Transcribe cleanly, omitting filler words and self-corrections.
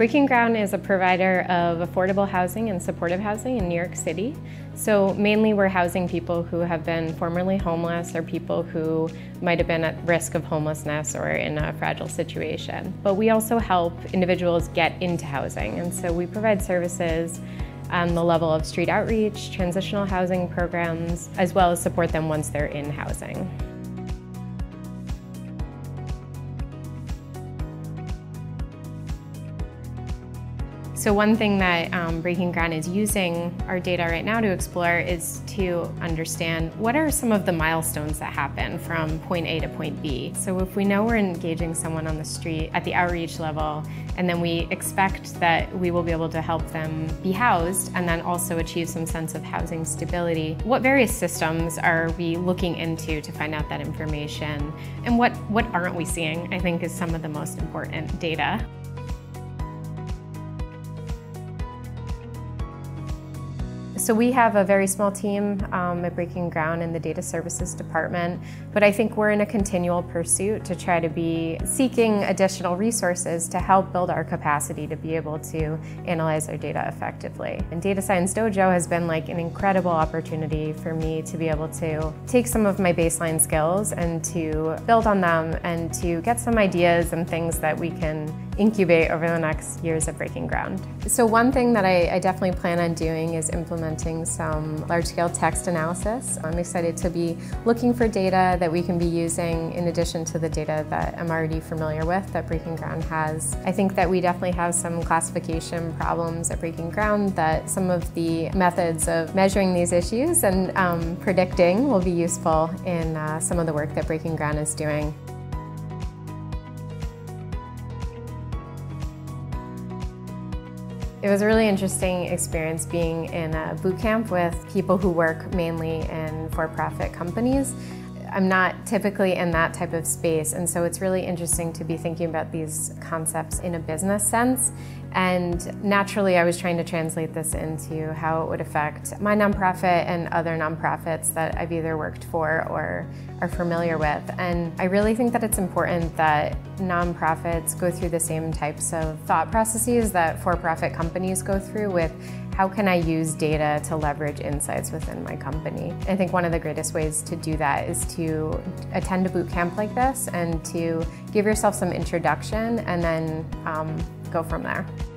Breaking Ground is a provider of affordable housing and supportive housing in New York City. So mainly we're housing people who have been formerly homeless or people who might have been at risk of homelessness or in a fragile situation. But we also help individuals get into housing, and so we provide services on the level of street outreach, transitional housing programs, as well as support them once they're in housing. So one thing that Breaking Ground is using our data right now to explore is to understand what are some of the milestones that happen from point A to point B. So if we know we're engaging someone on the street at the outreach level, and then we expect that we will be able to help them be housed and then also achieve some sense of housing stability, what various systems are we looking into to find out that information? And what aren't we seeing, I think, is some of the most important data. So we have a very small team at Breaking Ground in the Data Services Department, but I think we're in a continual pursuit to try to be seeking additional resources to help build our capacity to be able to analyze our data effectively. And Data Science Dojo has been like an incredible opportunity for me to be able to take some of my baseline skills and to build on them and to get some ideas and things that we can incubate over the next years at Breaking Ground. So one thing that I definitely plan on doing is implementing some large-scale text analysis. I'm excited to be looking for data that we can be using in addition to the data that I'm already familiar with that Breaking Ground has. I think that we definitely have some classification problems at Breaking Ground that some of the methods of measuring these issues and predicting will be useful in some of the work that Breaking Ground is doing. It was a really interesting experience being in a boot camp with people who work mainly in for-profit companies. I'm not typically in that type of space, and so it's really interesting to be thinking about these concepts in a business sense. And naturally, I was trying to translate this into how it would affect my nonprofit and other nonprofits that I've either worked for or are familiar with. And I really think that it's important that nonprofits go through the same types of thought processes that for-profit companies go through with how can I use data to leverage insights within my company. I think one of the greatest ways to do that is to attend a boot camp like this and to give yourself some introduction and then go from there.